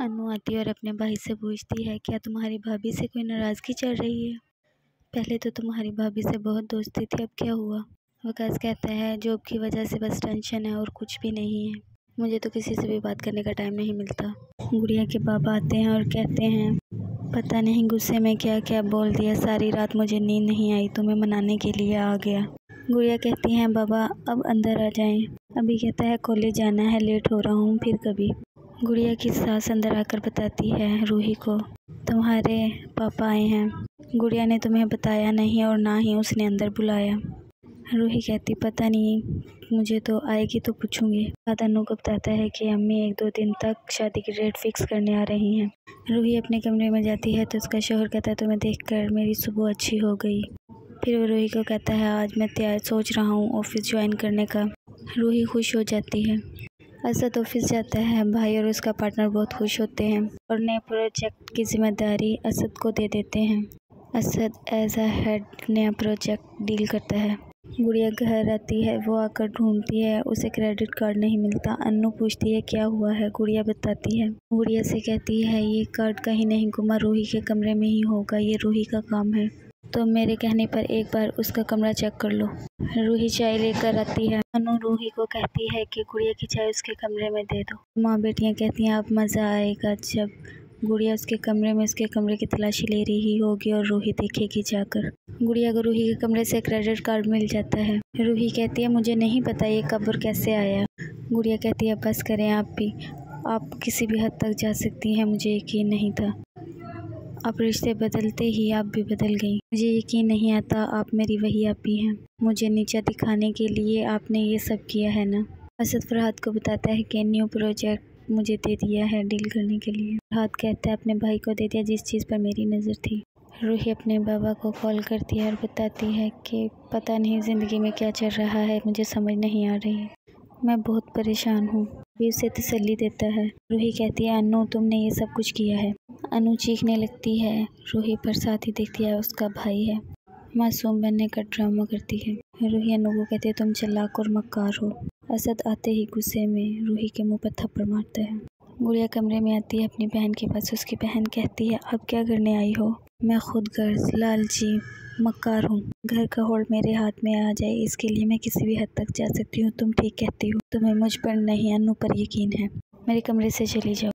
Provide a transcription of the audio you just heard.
अनु आती है और अपने भाई से पूछती है, क्या तुम्हारी भाभी से कोई नाराज़गी चल रही है? पहले तो तुम्हारी भाभी से बहुत दोस्ती थी, अब क्या हुआ? वकास कहता है, जॉब की वजह से बस टेंशन है और कुछ भी नहीं है। मुझे तो किसी से भी बात करने का टाइम नहीं मिलता। गुड़िया के पापा आते हैं और कहते हैं, पता नहीं गुस्से में क्या क्या बोल दिया, सारी रात मुझे नींद नहीं आई, तुम्हें मनाने के लिए आ गया। गुड़िया कहती हैं, बाबा अब अंदर आ जाएं। अभी कहता है, कॉलेज जाना है, लेट हो रहा हूँ, फिर कभी। गुड़िया की सास अंदर आकर बताती है रूही को, तुम्हारे पापा आए हैं। गुड़िया ने तुम्हें बताया नहीं और ना ही उसने अंदर बुलाया। रूही कहती, पता नहीं, मुझे तो आएगी तो पूछूंगी। बाद अनु को बताता है कि अम्मी 1-2 दिन तक शादी की डेट फिक्स करने आ रही हैं। रूही अपने कमरे में जाती है तो उसका शौहर कहता है, तुम्हें देखकर मेरी सुबह अच्छी हो गई। फिर वो रूही को कहता है, आज मैं सोच रहा हूँ ऑफिस ज्वाइन करने का। रूही खुश हो जाती है। असद ऑफिस जाता है, भाई और उसका पार्टनर बहुत खुश होते हैं और नए प्रोजेक्ट की जिम्मेदारी असद को दे देते हैं। असद एज अ हेड नया प्रोजेक्ट डील करता है। गुड़िया घर आती है, वो आकर ढूंढती है, उसे क्रेडिट कार्ड नहीं मिलता। अन्नू पूछती है, क्या हुआ है? गुड़िया बताती है। गुड़िया से कहती है, ये कार्ड कहीं नहीं गुमा, रूही के कमरे में ही होगा, ये रूही का काम है, तो मेरे कहने पर एक बार उसका कमरा चेक कर लो। रूही चाय लेकर आती है। अनु रूही को कहती है कि गुड़िया की चाय उसके कमरे में दे दो। माँ बेटियाँ कहती हैं, अब मज़ा आएगा जब गुड़िया उसके कमरे की तलाशी ले रही होगी और रूही देखेगी जाकर। गुड़िया को रूही के कमरे से क्रेडिट कार्ड मिल जाता है। रूही कहती है, मुझे नहीं पता ये कब और कैसे आया। गुड़िया कहती है, बस करें आप भी, आप किसी भी हद तक जा सकती हैं, मुझे यकीन नहीं था। अब रिश्ते बदलते ही आप भी बदल गई। मुझे यकीन नहीं आता आप मेरी वही आपी हैं। मुझे नीचा दिखाने के लिए आपने ये सब किया है ना। असद फरहाद को बताता है कि न्यू प्रोजेक्ट मुझे दे दिया है डील करने के लिए। फरहाद कहता है, अपने भाई को दे दिया जिस चीज़ पर मेरी नज़र थी। रूही अपने बाबा को कॉल करती है और बताती है कि पता नहीं ज़िंदगी में क्या चल रहा है, मुझे समझ नहीं आ रही, मैं बहुत परेशान हूँ। भी उसे तसल्ली देता है। रूही कहती है, अनु तुमने ये सब कुछ किया है। अनु चीखने लगती है। रूही पर साथ ही देखती है उसका भाई है। मासूम बनने का ड्रामा करती है। रूही अनु को कहती है, तुम चालाक और मक्कार हो। असद आते ही गुस्से में रूही के मुंह पर थप्पड़ मारता है। गुड़िया कमरे में आती है अपनी बहन के पास। उसकी बहन कहती है, अब क्या करने आई हो? मैं खुद गर्ज लालची मक्कार हूँ। घर का होल्ड मेरे हाथ में आ जाए इसके लिए मैं किसी भी हद तक जा सकती हूँ। तुम ठीक कहती हो, तुम्हें मुझ पर नहीं अनु पर यकीन है। मेरे कमरे से चली जाओ।